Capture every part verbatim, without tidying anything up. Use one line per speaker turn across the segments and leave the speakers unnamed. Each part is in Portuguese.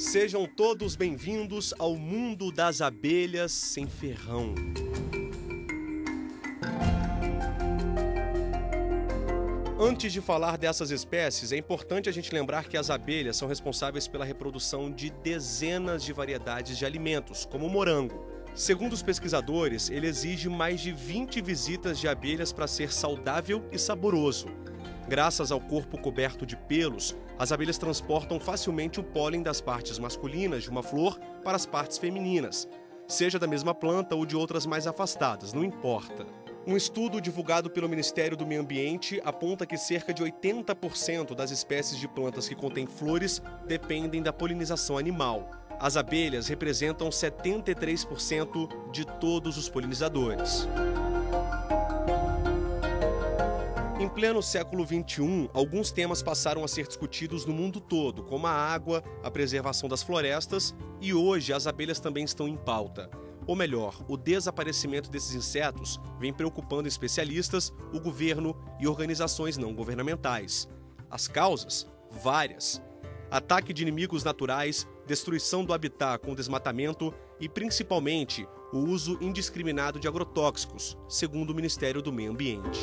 Sejam todos bem-vindos ao mundo das abelhas sem ferrão. Antes de falar dessas espécies, é importante a gente lembrar que as abelhas são responsáveis pela reprodução de dezenas de variedades de alimentos, como o morango. Segundo os pesquisadores, ele exige mais de vinte visitas de abelhas para ser saudável e saboroso. Graças ao corpo coberto de pelos, as abelhas transportam facilmente o pólen das partes masculinas de uma flor para as partes femininas, seja da mesma planta ou de outras mais afastadas, não importa. Um estudo divulgado pelo Ministério do Meio Ambiente aponta que cerca de oitenta por cento das espécies de plantas que contêm flores dependem da polinização animal. As abelhas representam setenta e três por cento de todos os polinizadores. Em pleno século vinte e um, alguns temas passaram a ser discutidos no mundo todo, como a água, a preservação das florestas, e hoje as abelhas também estão em pauta. Ou melhor, o desaparecimento desses insetos vem preocupando especialistas, o governo e organizações não governamentais. As causas? Várias. Ataque de inimigos naturais, destruição do habitat com desmatamento e, principalmente, o uso indiscriminado de agrotóxicos, segundo o Ministério do Meio Ambiente.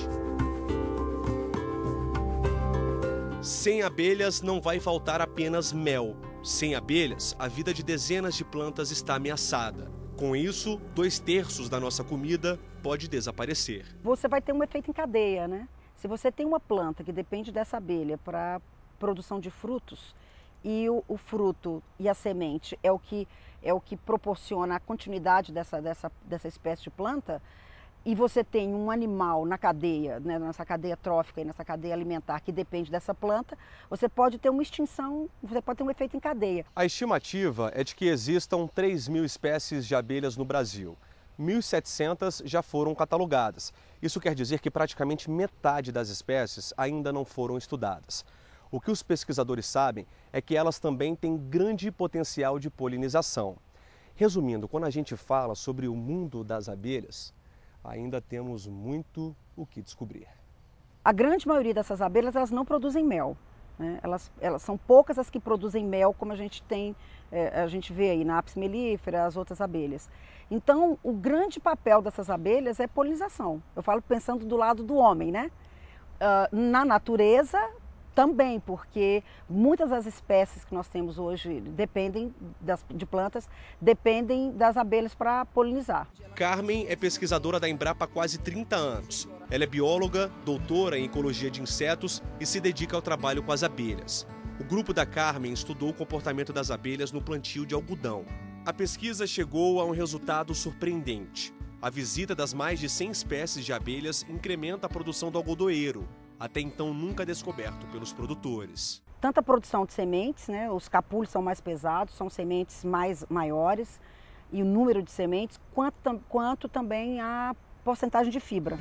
Sem abelhas não vai faltar apenas mel. Sem abelhas, a vida de dezenas de plantas está ameaçada. Com isso, dois terços da nossa comida pode desaparecer.
Você vai ter um efeito em cadeia, né? Se você tem uma planta que depende dessa abelha para produção de frutos e o, o fruto e a semente é o que, é o que proporciona a continuidade dessa, dessa, dessa espécie de planta, e você tem um animal na cadeia, né, nessa cadeia trófica e nessa cadeia alimentar que depende dessa planta, você pode ter uma extinção, você pode ter um efeito em cadeia.
A estimativa é de que existam três mil espécies de abelhas no Brasil. mil e setecentas já foram catalogadas. Isso quer dizer que praticamente metade das espécies ainda não foram estudadas. O que os pesquisadores sabem é que elas também têm grande potencial de polinização. Resumindo, quando a gente fala sobre o mundo das abelhas, ainda temos muito o que descobrir.
A grande maioria dessas abelhas, elas não produzem mel, né? Elas, elas são poucas as que produzem mel, como a gente tem, é, a gente vê aí na Apis mellifera, as outras abelhas. Então, o grande papel dessas abelhas é polinização. Eu falo pensando do lado do homem, né? Uh, na natureza também, porque muitas das espécies que nós temos hoje dependem das, de plantas, dependem das abelhas para polinizar.
Carmen é pesquisadora da Embrapa há quase trinta anos. Ela é bióloga, doutora em ecologia de insetos e se dedica ao trabalho com as abelhas. O grupo da Carmen estudou o comportamento das abelhas no plantio de algodão. A pesquisa chegou a um resultado surpreendente. A visita das mais de cem espécies de abelhas incrementa a produção do algodoeiro, até então nunca descoberto pelos produtores.
Tanto a produção de sementes, né, os capulhos são mais pesados, são sementes mais maiores, e o número de sementes, quanto, quanto também a porcentagem de fibra.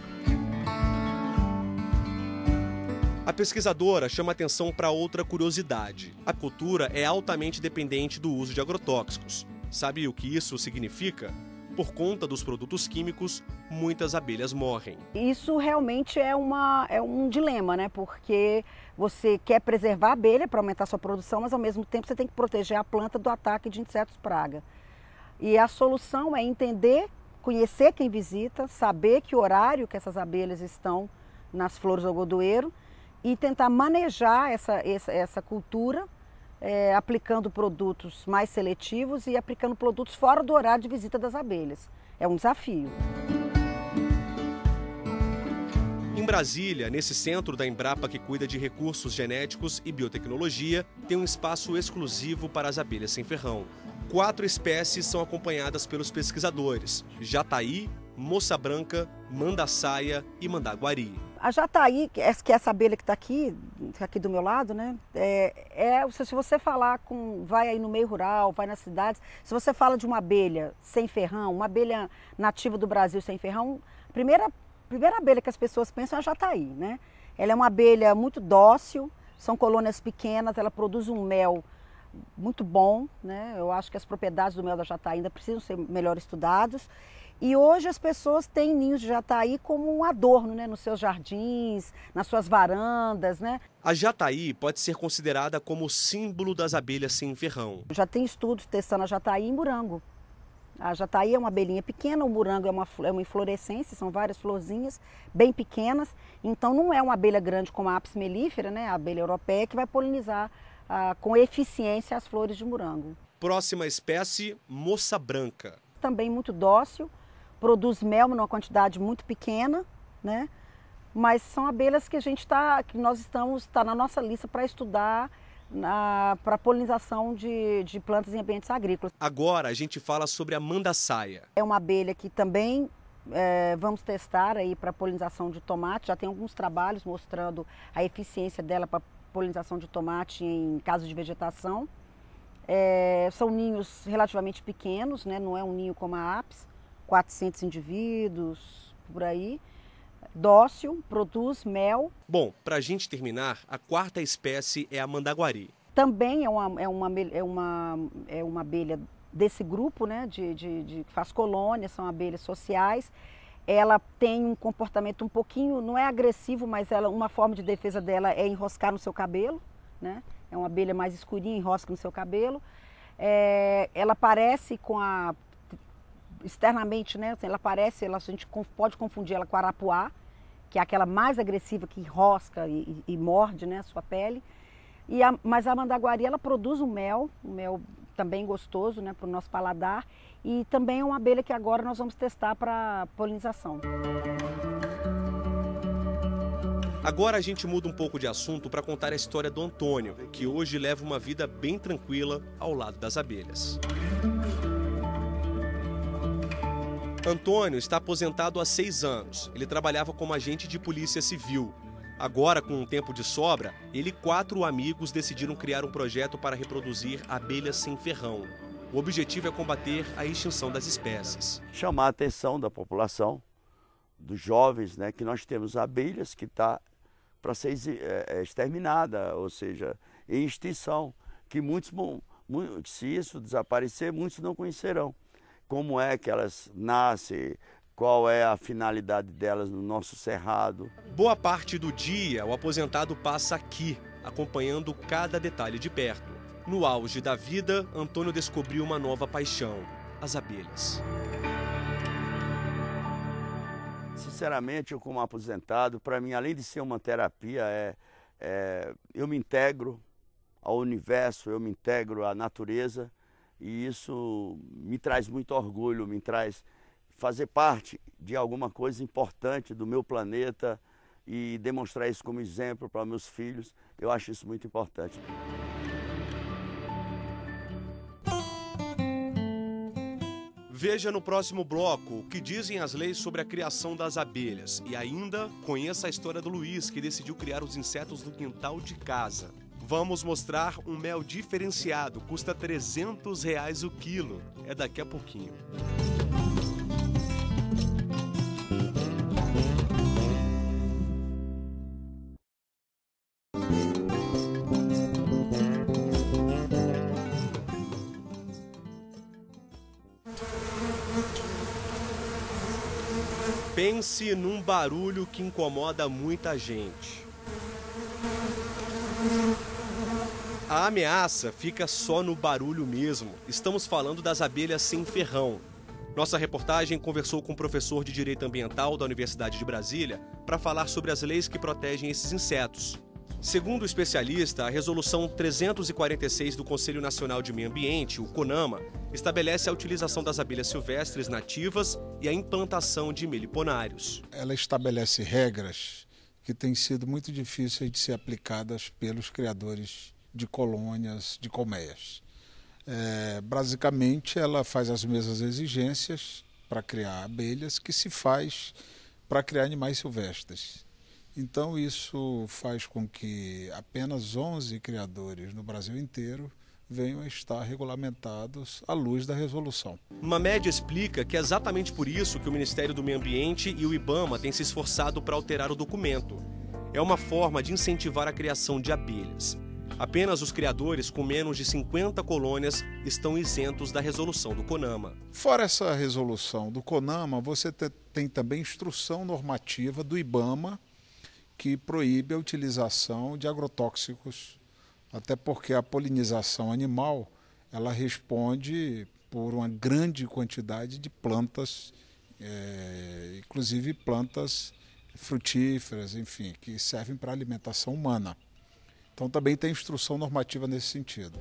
A pesquisadora chama atenção para outra curiosidade. A cultura é altamente dependente do uso de agrotóxicos. Sabe o que isso significa? Por conta dos produtos químicos, muitas abelhas morrem.
Isso realmente é, uma, é um dilema, né? Porque você quer preservar a abelha para aumentar a sua produção, mas ao mesmo tempo você tem que proteger a planta do ataque de insetos praga. E a solução é entender, conhecer quem visita, saber que horário que essas abelhas estão nas flores do algodoeiro e tentar manejar essa, essa, essa cultura, É, aplicando produtos mais seletivos e aplicando produtos fora do horário de visita das abelhas. É um desafio.
Em Brasília, nesse centro da Embrapa que cuida de recursos genéticos e biotecnologia, tem um espaço exclusivo para as abelhas sem ferrão. Quatro espécies são acompanhadas pelos pesquisadores: jataí, moça branca, mandaçaia e mandaguari.
A jataí, que é essa abelha que está aqui, aqui do meu lado, né? É, é, se você falar com, vai aí no meio rural, vai nas cidades, se você fala de uma abelha sem ferrão, uma abelha nativa do Brasil sem ferrão, a primeira, primeira abelha que as pessoas pensam é a jataí, né? Ela é uma abelha muito dócil, são colônias pequenas, ela produz um mel muito bom, né? Eu acho que as propriedades do mel da jataí ainda precisam ser melhor estudadas. E hoje as pessoas têm ninhos de jataí como um adorno, né, nos seus jardins, nas suas varandas, né?
A jataí pode ser considerada como símbolo das abelhas sem ferrão.
Já tem estudos testando a jataí em morango. A jataí é uma abelhinha pequena, o morango é uma, é uma inflorescência, são várias florzinhas bem pequenas. Então não é uma abelha grande como a apis mellifera, né, a abelha europeia, que vai polinizar ah, com eficiência as flores de morango.
Próxima espécie, moça branca.
Também muito dócil, produz mel numa quantidade muito pequena, né? Mas são abelhas que a gente está, que nós estamos, está na nossa lista para estudar para polinização de, de plantas em ambientes agrícolas.
Agora a gente fala sobre a mandaçaia.
É uma abelha que também é, vamos testar aí para polinização de tomate. Já tem alguns trabalhos mostrando a eficiência dela para polinização de tomate em caso de vegetação. É, são ninhos relativamente pequenos, né? Não é um ninho como a apis, quatrocentos indivíduos, por aí. Dócil, produz mel.
Bom, para a gente terminar, a quarta espécie é a mandaguari.
Também é uma, é uma, é uma, é uma abelha desse grupo, né? De, de, de, que faz colônia, são abelhas sociais. Ela tem um comportamento um pouquinho, não é agressivo, mas ela, uma forma de defesa dela é enroscar no seu cabelo, né? É uma abelha mais escurinha, enrosca no seu cabelo. É, ela parece com a... Externamente, né? Ela parece, ela, a gente pode confundir ela com a arapuá, que é aquela mais agressiva que enrosca e, e, e morde, né, a sua pele. E a, mas a mandaguari, ela produz um mel, um mel também gostoso, né, para o nosso paladar. E também é uma abelha que agora nós vamos testar para polinização.
Agora a gente muda um pouco de assunto para contar a história do Antônio, que hoje leva uma vida bem tranquila ao lado das abelhas. Antônio está aposentado há seis anos. Ele trabalhava como agente de polícia civil. Agora, com um tempo de sobra, ele e quatro amigos decidiram criar um projeto para reproduzir abelhas sem ferrão. O objetivo é combater a extinção das espécies.
Chamar a atenção da população, dos jovens, né, que nós temos abelhas que estão para ser exterminada, ou seja, em extinção, que muitos, se isso desaparecer, muitos não conhecerão. Como é que elas nascem, qual é a finalidade delas no nosso cerrado.
Boa parte do dia, o aposentado passa aqui, acompanhando cada detalhe de perto. No auge da vida, Antônio descobriu uma nova paixão, as abelhas.
Sinceramente, eu como aposentado, para mim, além de ser uma terapia, é, é, eu me integro ao universo, eu me integro à natureza, e isso me traz muito orgulho, me traz fazer parte de alguma coisa importante do meu planeta e demonstrar isso como exemplo para meus filhos. Eu acho isso muito importante.
Veja no próximo bloco o que dizem as leis sobre a criação das abelhas. E ainda conheça a história do Luiz, que decidiu criar os insetos no quintal de casa. Vamos mostrar um mel diferenciado, custa trezentos reais o quilo. É daqui a pouquinho. Pense num barulho que incomoda muita gente. A ameaça fica só no barulho mesmo. Estamos falando das abelhas sem ferrão. Nossa reportagem conversou com o professor de Direito Ambiental da Universidade de Brasília para falar sobre as leis que protegem esses insetos. Segundo o especialista, a Resolução trezentos e quarenta e seis do Conselho Nacional de Meio Ambiente, o CONAMA, estabelece a utilização das abelhas silvestres nativas e a implantação de meliponários.
Ela estabelece regras que têm sido muito difíceis de ser aplicadas pelos criadores de colônias, de colmeias. É, basicamente, ela faz as mesmas exigências para criar abelhas que se faz para criar animais silvestres. Então isso faz com que apenas onze criadores no Brasil inteiro venham a estar regulamentados à luz da resolução.
Mamed explica que é exatamente por isso que o Ministério do Meio Ambiente e o IBAMA têm se esforçado para alterar o documento. É uma forma de incentivar a criação de abelhas. Apenas os criadores com menos de cinquenta colônias estão isentos da resolução do CONAMA.
Fora essa resolução do CONAMA, você tem também instrução normativa do IBAMA, que proíbe a utilização de agrotóxicos, até porque a polinização animal ela responde por uma grande quantidade de plantas, é, inclusive plantas frutíferas, enfim, que servem para a alimentação humana. Então também tem instrução normativa nesse sentido.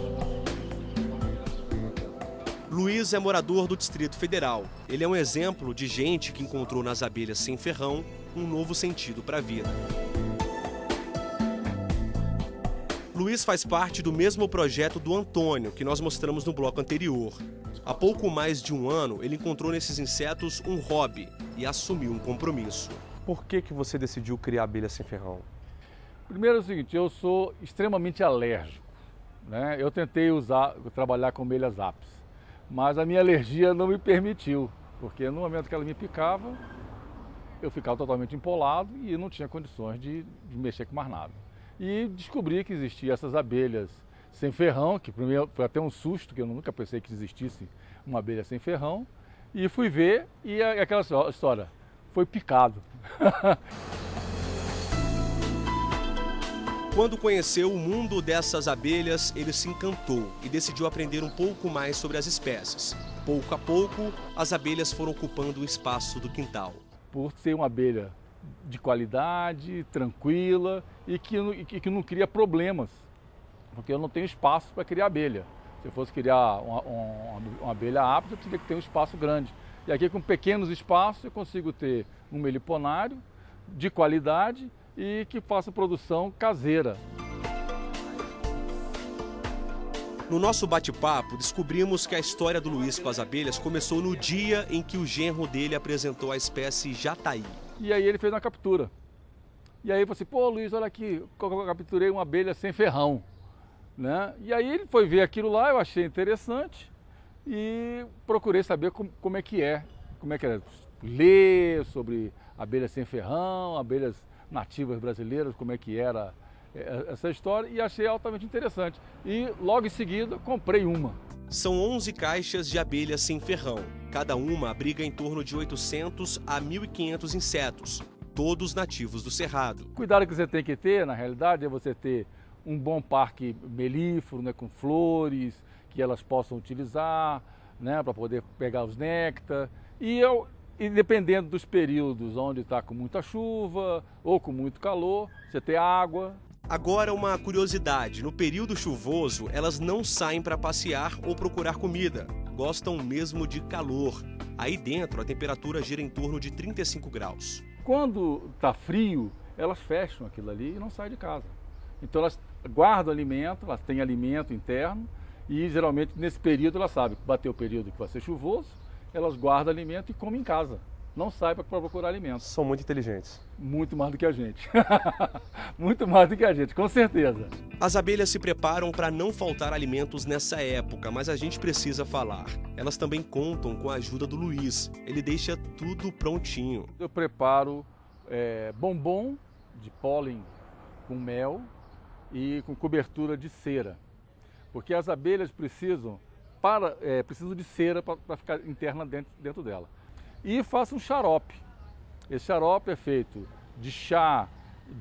Luiz é morador do Distrito Federal. Ele é um exemplo de gente que encontrou nas abelhas sem ferrão um novo sentido para a vida. Luiz faz parte do mesmo projeto do Antônio, que nós mostramos no bloco anterior. Há pouco mais de um ano, ele encontrou nesses insetos um hobby e assumiu um compromisso. Por que que você decidiu criar abelha sem ferrão?
Primeiro é o seguinte, eu sou extremamente alérgico, né? Eu tentei usar, trabalhar com abelhas apis, mas a minha alergia não me permitiu, porque no momento que ela me picava, eu ficava totalmente empolado e não tinha condições de, de mexer com mais nada. E descobri que existiam essas abelhas sem ferrão, que para mim foi até um susto, que eu nunca pensei que existisse uma abelha sem ferrão, e fui ver e aquela história, foi picado.
Quando conheceu o mundo dessas abelhas, ele se encantou e decidiu aprender um pouco mais sobre as espécies. Pouco a pouco, as abelhas foram ocupando o espaço do quintal.
Por ser uma abelha de qualidade, tranquila e que, e que não cria problemas, porque eu não tenho espaço para criar abelha. Se eu fosse criar uma, uma, uma abelha apta, eu teria que ter um espaço grande. E aqui com pequenos espaços eu consigo ter um meliponário de qualidade e que faça produção caseira.
No nosso bate-papo, descobrimos que a história do Luiz com as abelhas começou no dia em que o genro dele apresentou a espécie jataí.
E aí ele fez uma captura. E aí eu falei assim, pô Luiz, olha aqui, eu capturei uma abelha sem ferrão. Né? E aí ele foi ver aquilo lá, eu achei interessante e procurei saber como, como é que é, como é que é, ler sobre abelhas sem ferrão, abelhas nativas brasileiras, como é que era essa história, e achei altamente interessante. E logo em seguida comprei uma.
São onze caixas de abelhas sem ferrão. Cada uma abriga em torno de oitocentos a mil e quinhentos insetos, todos nativos do Cerrado.
O cuidado que você tem que ter, na realidade, é você ter um bom parque melífero, né, com flores, que elas possam utilizar, né, para poder pegar os néctar. E eu, e dependendo dos períodos onde está com muita chuva ou com muito calor, você tem água.
Agora uma curiosidade, no período chuvoso elas não saem para passear ou procurar comida, gostam mesmo de calor. Aí dentro a temperatura gira em torno de trinta e cinco graus.
Quando está frio, elas fecham aquilo ali e não saem de casa. Então elas guardam alimento, elas têm alimento interno e geralmente nesse período elas sabem que bateu o período que vai ser chuvoso, elas guardam alimento e comem em casa. Não saem para procurar alimento.
São muito inteligentes.
Muito mais do que a gente. Muito mais do que a gente, com certeza.
As abelhas se preparam para não faltar alimentos nessa época, mas a gente precisa falar. Elas também contam com a ajuda do Luiz. Ele deixa tudo prontinho.
Eu preparo é, bombom de pólen com mel e com cobertura de cera. Porque as abelhas precisam, para, é, precisam de cera para ficar interna dentro, dentro dela. E faço um xarope. Esse xarope é feito de chá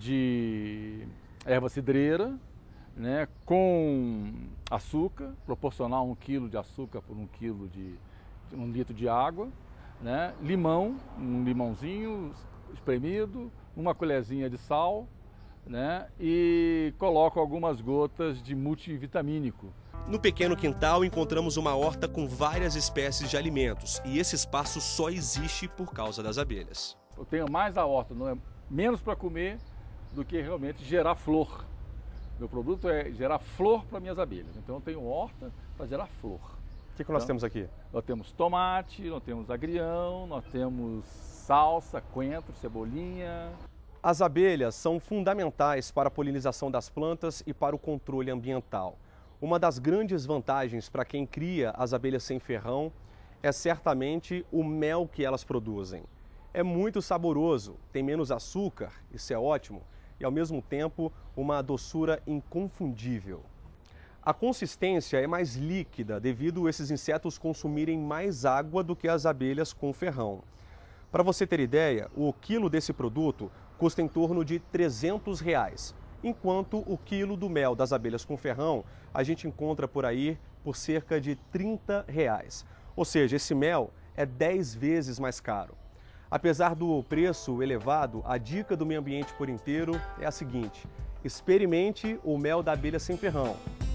de erva cidreira, né, com açúcar, proporcional um quilo de açúcar por um quilo de, de um litro de água, né, limão, um limãozinho espremido, uma colherzinha de sal, né, e coloco algumas gotas de multivitamínico.
No pequeno quintal encontramos uma horta com várias espécies de alimentos e esse espaço só existe por causa das abelhas.
Eu tenho mais a horta, não é menos para comer do que realmente gerar flor. Meu produto é gerar flor para minhas abelhas, então eu tenho horta para gerar flor.
O que, que nós
então,
temos aqui?
Nós temos tomate, nós temos agrião, nós temos salsa, coentro, cebolinha.
As abelhas são fundamentais para a polinização das plantas e para o controle ambiental. Uma das grandes vantagens para quem cria as abelhas sem ferrão é certamente o mel que elas produzem. É muito saboroso, tem menos açúcar, isso é ótimo, e, ao mesmo tempo, uma doçura inconfundível. A consistência é mais líquida devido a esses insetos consumirem mais água do que as abelhas com ferrão. Para você ter ideia, o quilo desse produto custa em torno de trezentos reais, enquanto o quilo do mel das abelhas com ferrão a gente encontra por aí por cerca de trinta reais. Ou seja, esse mel é dez vezes mais caro. Apesar do preço elevado, a dica do Meio Ambiente por Inteiro é a seguinte: experimente o mel da abelha sem ferrão.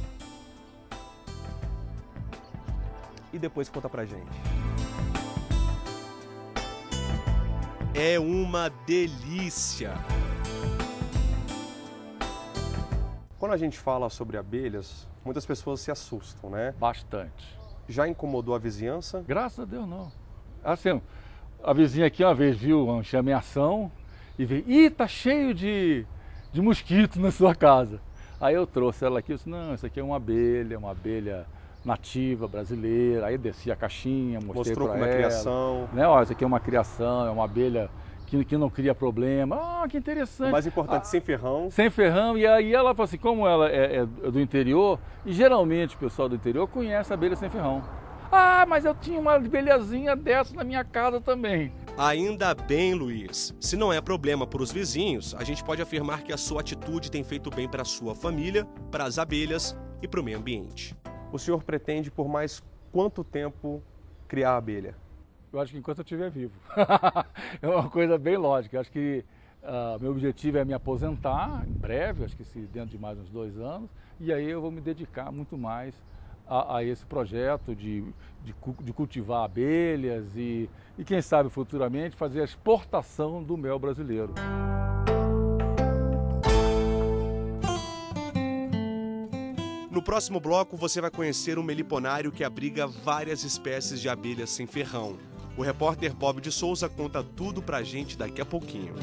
E depois conta pra gente. É uma delícia! Quando a gente fala sobre abelhas, muitas pessoas se assustam, né?
Bastante.
Já incomodou a vizinhança?
Graças a Deus não. Assim, a vizinha aqui uma vez viu uma chameação e veio, ih, tá cheio de, de mosquito na sua casa. Aí eu trouxe ela aqui e disse, não, isso aqui é uma abelha, uma abelha nativa brasileira. Aí desci a caixinha, mostrei para ela. Mostrou como é a criação. Né? Ó, isso aqui é uma criação, é uma abelha que, que não cria problema. Ah, que interessante.
O mais importante,
ah,
sem ferrão.
Sem ferrão. E aí ela falou assim, como ela é, é do interior, e geralmente o pessoal do interior conhece a abelha sem ferrão. Ah, mas eu tinha uma abelhazinha dessa na minha casa também.
Ainda bem, Luiz. Se não é problema para os vizinhos, a gente pode afirmar que a sua atitude tem feito bem para a sua família, para as abelhas e para o meio ambiente. O senhor pretende por mais quanto tempo criar a abelha?
Eu acho que enquanto eu estiver vivo. É uma coisa bem lógica. Eu acho que uh, meu objetivo é me aposentar em breve, acho que se dentro de mais uns dois anos, e aí eu vou me dedicar muito mais a, a esse projeto de, de, de cultivar abelhas e, e, quem sabe, futuramente fazer a exportação do mel brasileiro.
No próximo bloco, você vai conhecer um meliponário que abriga várias espécies de abelhas sem ferrão. O repórter Bob de Souza conta tudo pra gente daqui a pouquinho.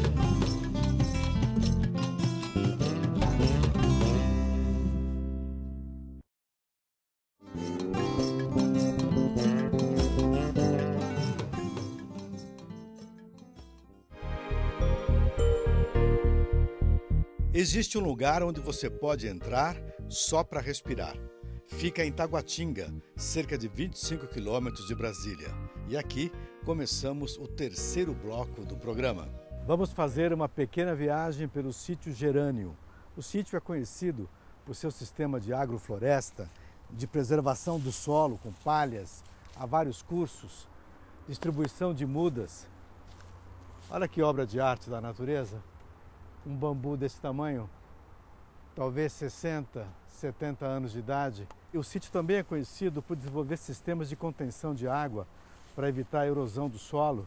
Existe um lugar onde você pode entrar só para respirar. Fica em Taguatinga, cerca de vinte e cinco quilômetros de Brasília. E aqui começamos o terceiro bloco do programa. Vamos fazer uma pequena viagem pelo sítio Gerânio. O sítio é conhecido por seu sistema de agrofloresta, de preservação do solo com palhas, há vários cursos, distribuição de mudas. Olha que obra de arte da natureza. Um bambu desse tamanho, talvez sessenta, setenta anos de idade. E o sítio também é conhecido por desenvolver sistemas de contenção de água para evitar a erosão do solo.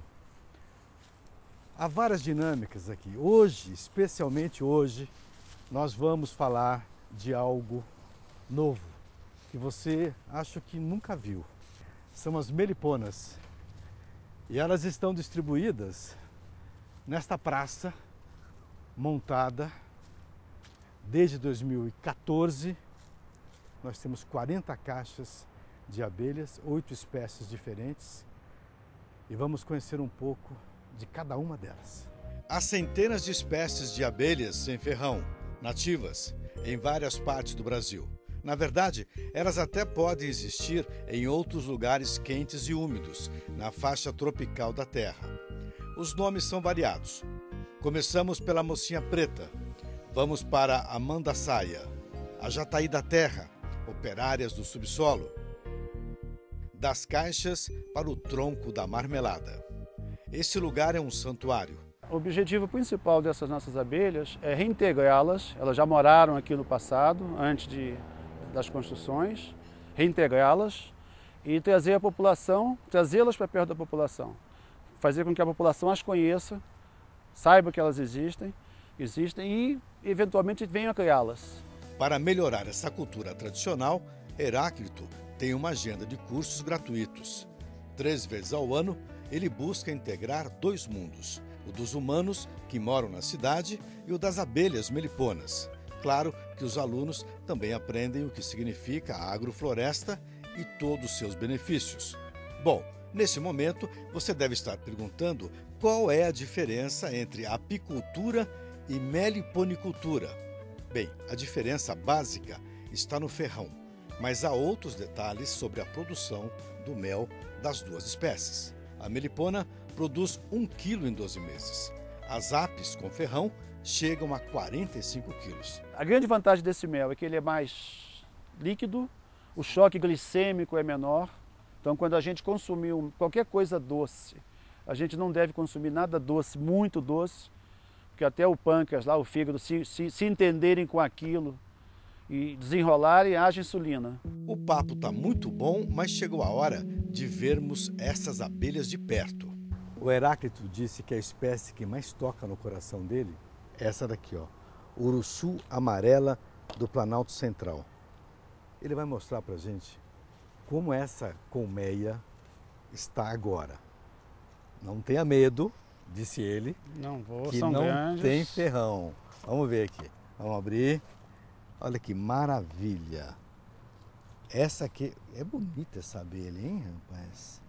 Há várias dinâmicas aqui. Hoje, especialmente hoje, nós vamos falar de algo novo, que você acho que nunca viu. São as meliponas. E elas estão distribuídas nesta praça montada desde dois mil e quatorze. Nós temos quarenta caixas de abelhas, oito espécies diferentes, e vamos conhecer um pouco de cada uma delas. Há centenas de espécies de abelhas sem ferrão, nativas, em várias partes do Brasil. Na verdade, elas até podem existir em outros lugares quentes e úmidos, na faixa tropical da Terra. Os nomes são variados. Começamos pela mocinha preta, vamos para a mandaçaia, a jataí da terra, operárias do subsolo, das caixas para o tronco da marmelada. Esse lugar é um santuário.
O objetivo principal dessas nossas abelhas é reintegrá-las, elas já moraram aqui no passado, antes de, das construções, reintegrá-las e trazer a população, trazê-las para perto da população, fazer com que a população as conheça, saiba que elas existem, existem e, eventualmente, venham a criá-las.
Para melhorar essa cultura tradicional, Heráclito tem uma agenda de cursos gratuitos. Três vezes ao ano, ele busca integrar dois mundos, o dos humanos, que moram na cidade, e o das abelhas meliponas. Claro que os alunos também aprendem o que significa a agrofloresta e todos os seus benefícios. Bom, nesse momento, você deve estar perguntando qual é a diferença entre a apicultura e meliponicultura. Bem, a diferença básica está no ferrão, mas há outros detalhes sobre a produção do mel das duas espécies. A melipona produz um quilo em doze meses. As apis com ferrão chegam a quarenta e cinco quilos.
A grande vantagem desse mel é que ele é mais líquido, o choque glicêmico é menor. Então, quando a gente consumir qualquer coisa doce, a gente não deve consumir nada doce, muito doce, porque até o pâncreas, lá, o fígado, se, se, se entenderem com aquilo e desenrolarem, haja insulina.
O papo está muito bom, mas chegou a hora de vermos essas abelhas de perto. O Heráclito disse que a espécie que mais toca no coração dele é essa daqui, ó, Uruçu amarela do Planalto Central. Ele vai mostrar para a gente como essa colmeia está agora. Não tenha medo, disse ele,
não vou,
que
são
não
grandes.
tem ferrão. Vamos ver aqui, vamos abrir. Olha que maravilha. Essa aqui, é bonita essa abelha, hein, rapaz?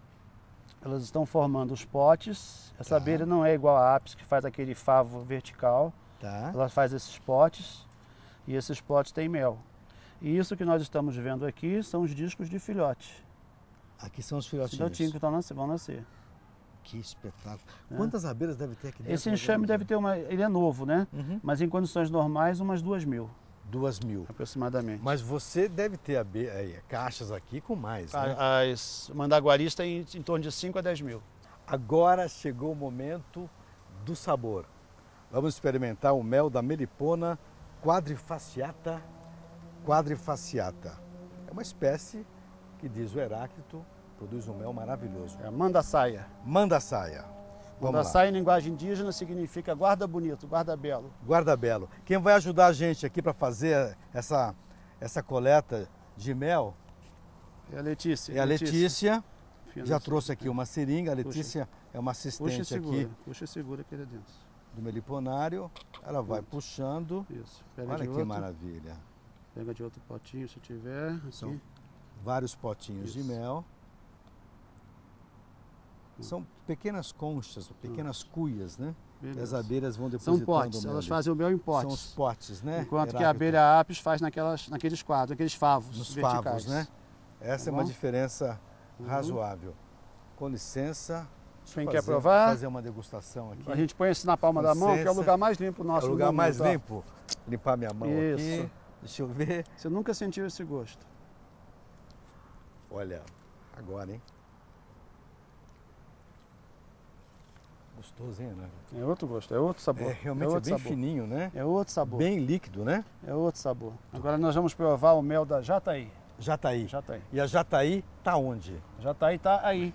Elas estão formando os potes. Essa
Tá.
abelha não é igual a apis, que faz aquele favo vertical.
Tá.
Ela faz esses potes e esses potes têm mel. E isso que nós estamos vendo aqui são os discos de filhote.
Aqui são os filhotinhos.
Filhotinhos que estão nascer, vão nascer.
Que espetáculo.
É.
Quantas abelhas deve ter aqui dentro?
Esse enxame deve ter uma... Ele é novo, né?
Uhum.
Mas em condições normais, umas duas mil,
Duas mil.
aproximadamente.
Mas você deve ter abe... aí, caixas aqui com mais, né?
As mandaguaris têm em torno de cinco a dez mil.
Agora chegou o momento do sabor. Vamos experimentar o mel da melipona quadrifaciata. Quadrifaciata. É uma espécie que, diz o Heráclito, produz um mel maravilhoso.
É mandaçaia.
Mandaçaia. Vamos lá.
Mandaçaia em linguagem indígena significa guarda bonito, guarda belo.
Guarda belo. Quem vai ajudar a gente aqui para fazer essa, essa coleta de mel
É a Letícia.
é a Letícia.
Fina
Já
assim.
trouxe aqui uma seringa. A Letícia é uma
Puxa e
assistente
segura,
aqui
puxa e segura aqui dentro.
do meliponário. Ela vai puxando.
Isso. Pega
Olha
de
que
outro,
maravilha.
Pega de outro potinho se tiver. Aqui.
São vários potinhos de
Isso.
mel. São pequenas conchas, pequenas cuias, né?
Beleza.
E as abelhas vão depositando
São potes,
o mel
elas
ali.
fazem o mel em
São
potes.
os potes, né?
Enquanto que a
Heráclito?
abelha apis faz naquelas, naqueles quadros, aqueles favos
Nos
verticais.
favos, né? Essa
Tá
é uma
bom?
diferença
Uhum.
razoável. Com licença. deixa eu
Quem quer
fazer-
provar?
Fazer uma degustação aqui.
A gente põe esse na palma da mão, que é o
Licença.
lugar mais limpo
É
nosso
o
do
lugar mais
momento, ó.
limpo. Limpar minha mão
Isso.
aqui. Deixa eu ver.
Você nunca sentiu esse gosto.
Olha, agora, hein? Gostoso, hein, né?
É outro gosto, é outro sabor.
É, realmente é,
outro
bem
sabor.
fininho, né?
É outro sabor.
Bem líquido, né?
É outro sabor. Agora nós vamos provar o mel da Jataí.
Jataí.
Jataí.
E a Jataí tá onde?
Jataí tá aí.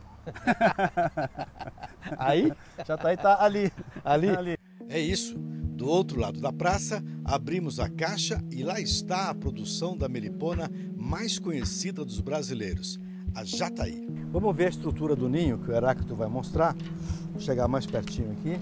Aí?
Jataí tá ali.
Ali?
ali.
É isso. Do outro lado da praça, abrimos a caixa e lá está a produção da melipona mais conhecida dos brasileiros, a Jataí. Vamos ver a estrutura do ninho que o Heráclito vai mostrar. Vou chegar mais pertinho aqui.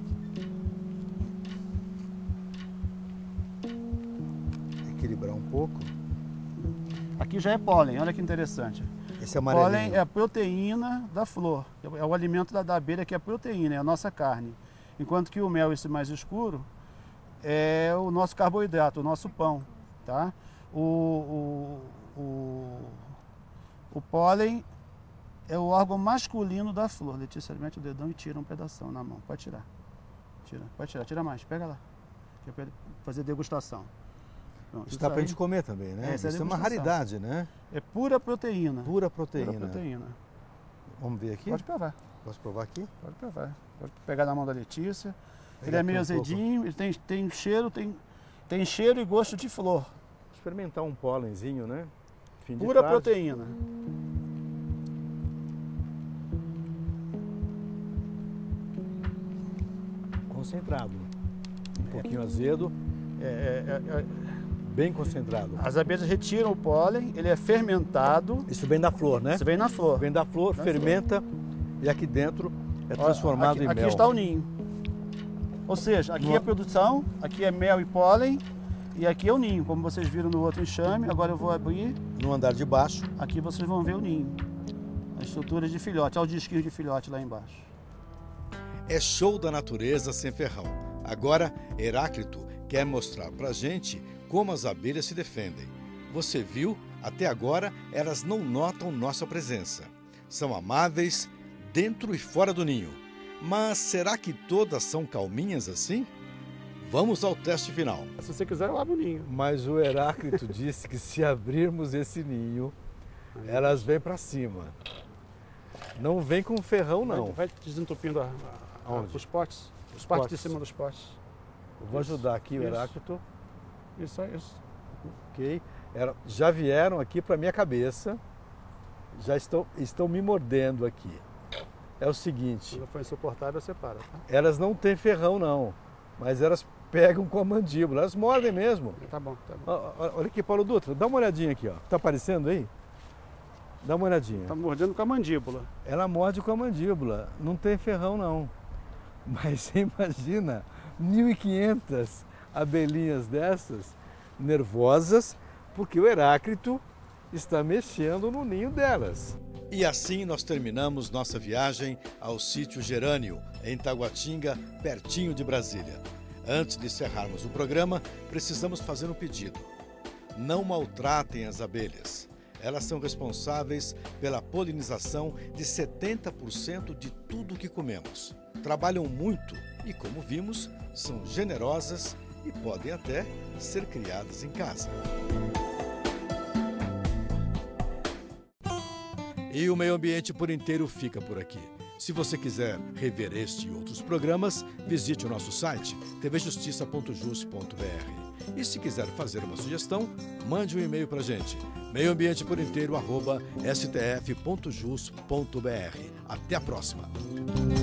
Equilibrar um pouco.
Aqui já é pólen, olha que interessante.
Esse é amarelinho.
Pólen é a proteína da flor. É o alimento da, da abelha que é a proteína, é a nossa carne. Enquanto que o mel, esse mais escuro, é o nosso carboidrato, o nosso pão. Tá? O, o, o, o pólen é o órgão masculino da flor. Letícia, mete o dedão e tira um pedação na mão. Pode tirar. Tira, pode tirar, tira mais, pega lá. Que é para fazer degustação. Pronto,
Isso dá pra
aí
gente comer também, né?
É, essa é a
Isso é uma
degustação.
raridade, né?
é pura proteína.
Pura proteína.
Pura proteína.
Vamos ver aqui?
Pode provar.
Posso provar aqui?
Pode provar. Pode pegar na mão da Letícia.
Pega
Ele é
aqui
meio
um pouco.
azedinho, ele tem, tem cheiro, tem, tem cheiro e gosto de flor.
Experimentar um pólenzinho, né? Fim de
Pura
tarde.
proteína.
Concentrado. Um pouquinho azedo,
É, é, é,
bem concentrado.
as abelhas retiram o pólen, ele é fermentado.
Isso vem da flor, né?
Isso vem na flor.
Vem da flor,
Da
fermenta e aqui dentro é
Ó,
transformado
aqui,
em
aqui
mel.
está o ninho. Ou seja, aqui
No-
é produção, aqui é mel e pólen e aqui é o ninho, como vocês viram no outro enxame. Agora eu vou abrir,
No andar de baixo.
aqui vocês vão ver o ninho. A estrutura de filhote, olha o disquinho de filhote lá embaixo.
É show da natureza sem ferrão. Agora, Heráclito quer mostrar pra gente como as abelhas se defendem. Você viu? Até agora, elas não notam nossa presença. São amáveis dentro e fora do ninho. Mas será que todas são calminhas assim? Vamos ao teste final.
Se você quiser, eu abro o ninho.
Mas o Heráclito disse que se abrirmos esse ninho, elas vêm para cima. Não vem com ferrão, não.
Vai, vai desentupindo a, a, a, os potes. Os partes de cima dos potes.
Eu vou ajudar aqui o
Isso.
Heráclito.
Isso, isso.
Ok. Era- já vieram aqui para minha cabeça. Já estão, estão me mordendo aqui. É o seguinte,
Quando for insuportável, você para, tá?
elas não têm ferrão, não. Mas elas pegam com a mandíbula. Elas mordem mesmo.
Tá bom, tá bom.
Ó, ó, Olha aqui, Paulo Dutra. Dá uma olhadinha aqui, ó. Tá aparecendo aí? Dá uma olhadinha.
Tá mordendo com a mandíbula.
Ela morde com a mandíbula, não tem ferrão não. Mas você imagina mil e quinhentas abelhinhas dessas, nervosas, porque o Heráclito está mexendo no ninho delas.
E assim nós terminamos nossa viagem ao sítio Gerânio, em Taguatinga, pertinho de Brasília. Antes de encerrarmos o programa, precisamos fazer um pedido. Não maltratem as abelhas. Elas são responsáveis pela polinização de setenta por cento de tudo que comemos. Trabalham muito e, como vimos, são generosas e podem até ser criadas em casa. E o Meio Ambiente por inteiro fica por aqui. Se você quiser rever este e outros programas, visite o nosso site t v justiça ponto jus ponto b r. E se quiser fazer uma sugestão, mande um e-mail para a gente, meio ambiente por inteiro arroba s t f ponto jus ponto b r. Até a próxima!